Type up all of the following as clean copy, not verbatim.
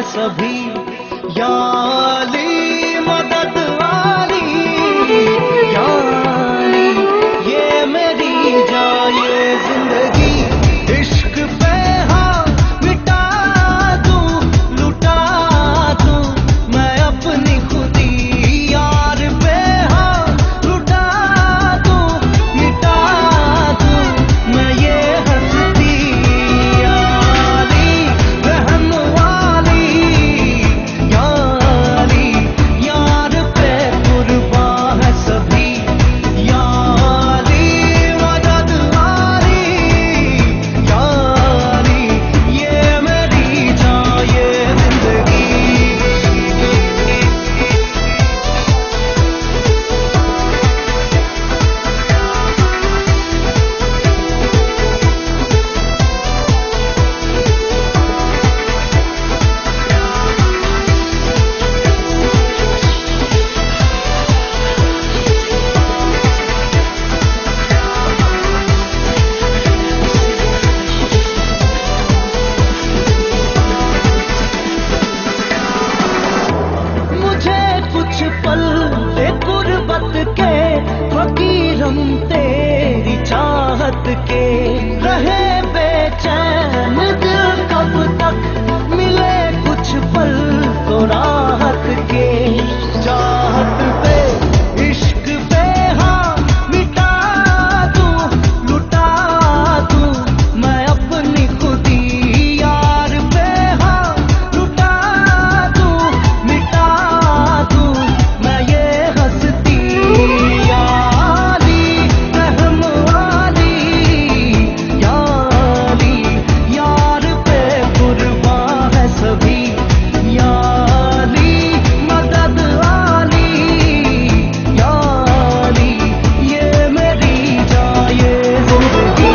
सभी। या अली मदद वाली, या अली ये मेरी जाए जिंदगी। इश्क पे हाँ मिटा दूं, लुटा दूं मैं अपनी खुदी। यार पे हाँ लुटा दूं, मिटा दूं मैं ये हंसती। या अली रहम वाली, या अली यार पे कुर्बान है सभी। या अली मदद वाली, या अली ये मेरी जाए जिंदगी। मुझे कुछ पल दे गुर्बत के, फकीर हम तेरी चाहत के। रहे बेचैन दिल कब तक, मिले कुछ पल तो राहत के। चाहत पे इश्क पे हाँ मिटा दूं, लुटा दूं मैं अपनी खुदी। यार पे हाँ लुटा दूं, मिटा दूं मैं ये हंसती। या अली रहम वाली, या अली यार पे कुर्बान है सभी। या अली मदद वाली, या अली ये मेरी जाए जिंदगी।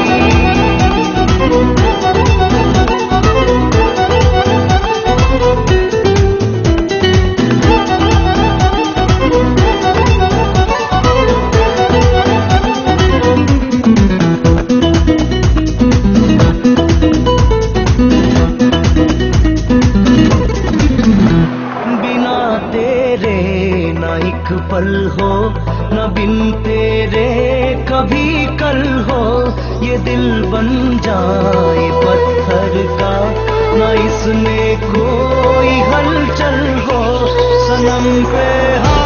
बिना तेरे ना एक पल हो, न बिन तेरे कभी कल हो। ये दिल बन जाए पत्थर का, न इसमें कोई हलचल हो। सनम पे हाँ